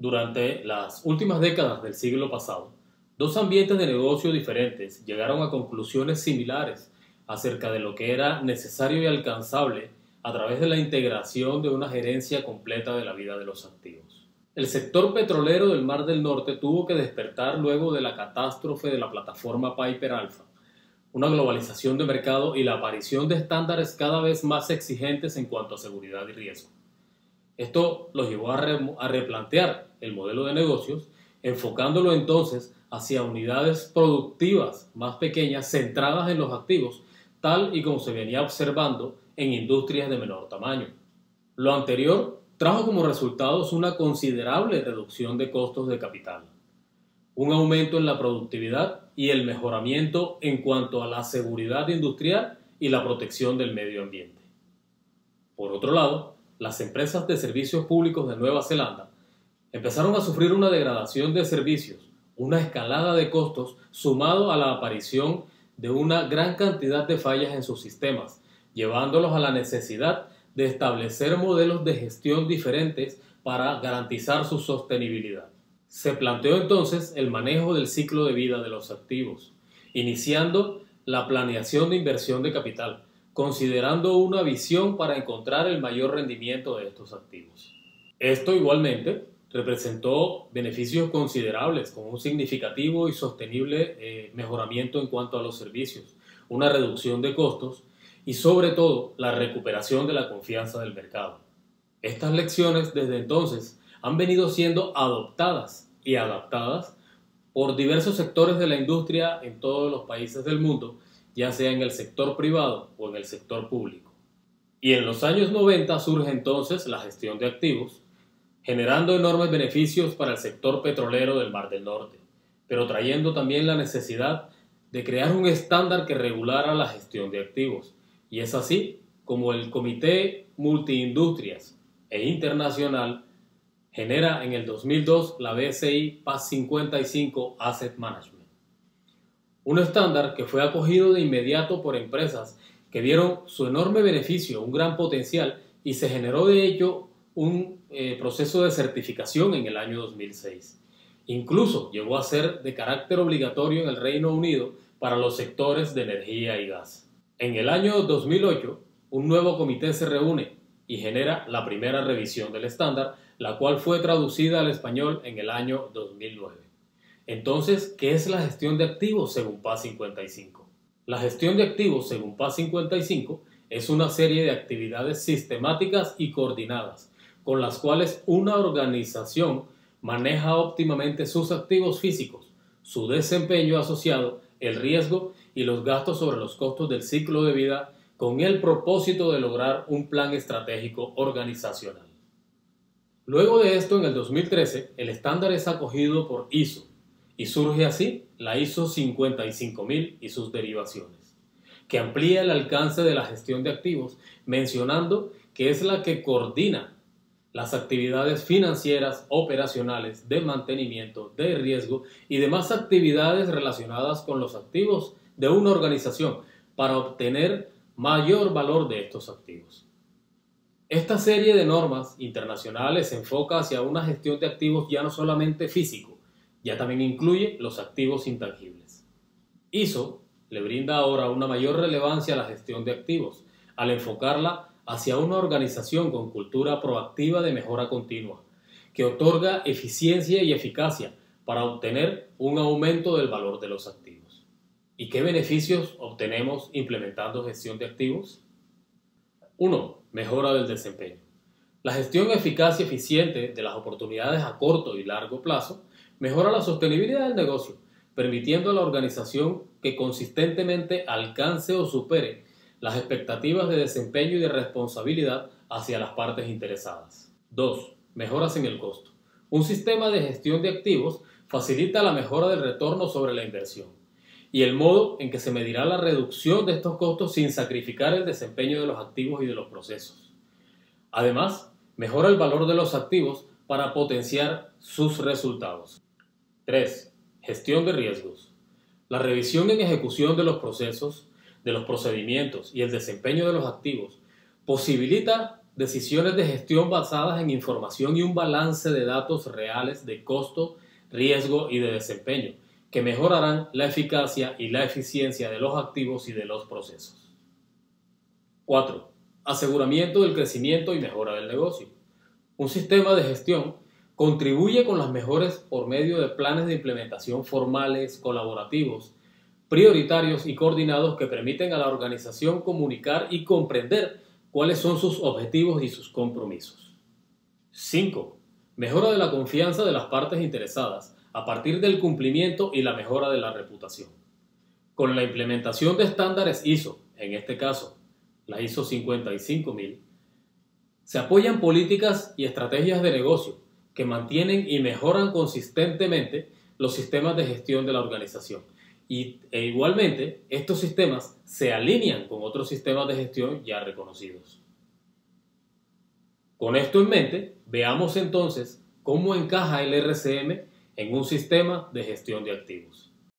Durante las últimas décadas del siglo pasado, dos ambientes de negocio diferentes llegaron a conclusiones similares acerca de lo que era necesario y alcanzable a través de la integración de una gerencia completa de la vida de los activos. El sector petrolero del Mar del Norte tuvo que despertar luego de la catástrofe de la plataforma Piper Alpha, una globalización de mercado y la aparición de estándares cada vez más exigentes en cuanto a seguridad y riesgo. Esto los llevó a replantear el modelo de negocios, enfocándolo entonces hacia unidades productivas más pequeñas centradas en los activos, tal y como se venía observando en industrias de menor tamaño. Lo anterior trajo como resultados una considerable reducción de costos de capital, un aumento en la productividad y el mejoramiento en cuanto a la seguridad industrial y la protección del medio ambiente. Por otro lado, las empresas de servicios públicos de Nueva Zelanda empezaron a sufrir una degradación de servicios, una escalada de costos sumado a la aparición de una gran cantidad de fallas en sus sistemas, llevándolos a la necesidad de establecer modelos de gestión diferentes para garantizar su sostenibilidad. Se planteó entonces el manejo del ciclo de vida de los activos, iniciando la planeación de inversión de capital, considerando una visión para encontrar el mayor rendimiento de estos activos. Esto igualmente representó beneficios considerables con un significativo y sostenible mejoramiento en cuanto a los servicios, una reducción de costos y sobre todo la recuperación de la confianza del mercado. Estas lecciones desde entonces han venido siendo adoptadas y adaptadas por diversos sectores de la industria en todos los países del mundo, ya sea en el sector privado o en el sector público. Y en los años 90 surge entonces la gestión de activos, generando enormes beneficios para el sector petrolero del Mar del Norte, pero trayendo también la necesidad de crear un estándar que regulara la gestión de activos. Y es así como el Comité Multiindustrias e Internacional genera en el 2002 la BSI PAS 55 Asset Management. Un estándar que fue acogido de inmediato por empresas que vieron su enorme beneficio, un gran potencial, y se generó de ello un proceso de certificación en el año 2006. Incluso llegó a ser de carácter obligatorio en el Reino Unido para los sectores de energía y gas. En el año 2008, un nuevo comité se reúne y genera la primera revisión del estándar, la cual fue traducida al español en el año 2009. Entonces, ¿qué es la gestión de activos según PAS 55? La gestión de activos según PAS 55 es una serie de actividades sistemáticas y coordinadas, con las cuales una organización maneja óptimamente sus activos físicos, su desempeño asociado, el riesgo y los gastos sobre los costos del ciclo de vida, con el propósito de lograr un plan estratégico organizacional. Luego de esto, en el 2013, el estándar es acogido por ISO y surge así la ISO 55000 y sus derivaciones, que amplía el alcance de la gestión de activos, mencionando que es la que coordina las actividades financieras, operacionales, de mantenimiento, de riesgo y demás actividades relacionadas con los activos de una organización para obtener mayor valor de estos activos. Esta serie de normas internacionales se enfoca hacia una gestión de activos ya no solamente físico, ya también incluye los activos intangibles. ISO le brinda ahora una mayor relevancia a la gestión de activos, al enfocarla hacia una organización con cultura proactiva de mejora continua, que otorga eficiencia y eficacia para obtener un aumento del valor de los activos. ¿Y qué beneficios obtenemos implementando gestión de activos? 1. Mejora del desempeño. La gestión eficaz y eficiente de las oportunidades a corto y largo plazo mejora la sostenibilidad del negocio, permitiendo a la organización que consistentemente alcance o supere las expectativas de desempeño y de responsabilidad hacia las partes interesadas. 2. Mejoras en el costo. Un sistema de gestión de activos facilita la mejora del retorno sobre la inversión y el modo en que se medirá la reducción de estos costos sin sacrificar el desempeño de los activos y de los procesos. Además, mejora el valor de los activos para potenciar sus resultados. 3. Gestión de riesgos. La revisión en ejecución de los procesos, de los procedimientos y el desempeño de los activos posibilita decisiones de gestión basadas en información y un balance de datos reales de costo, riesgo y de desempeño, que mejorarán la eficacia y la eficiencia de los activos y de los procesos. 4. Aseguramiento del crecimiento y mejora del negocio. Un sistema de gestión contribuye con las mejoras por medio de planes de implementación formales, colaborativos, prioritarios y coordinados que permiten a la organización comunicar y comprender cuáles son sus objetivos y sus compromisos. 5. Mejora de la confianza de las partes interesadas a partir del cumplimiento y la mejora de la reputación. Con la implementación de estándares ISO, en este caso la ISO 55000, se apoyan políticas y estrategias de negocio que mantienen y mejoran consistentemente los sistemas de gestión de la organización. E igualmente, estos sistemas se alinean con otros sistemas de gestión ya reconocidos. Con esto en mente, veamos entonces cómo encaja el RCM en un sistema de gestión de activos.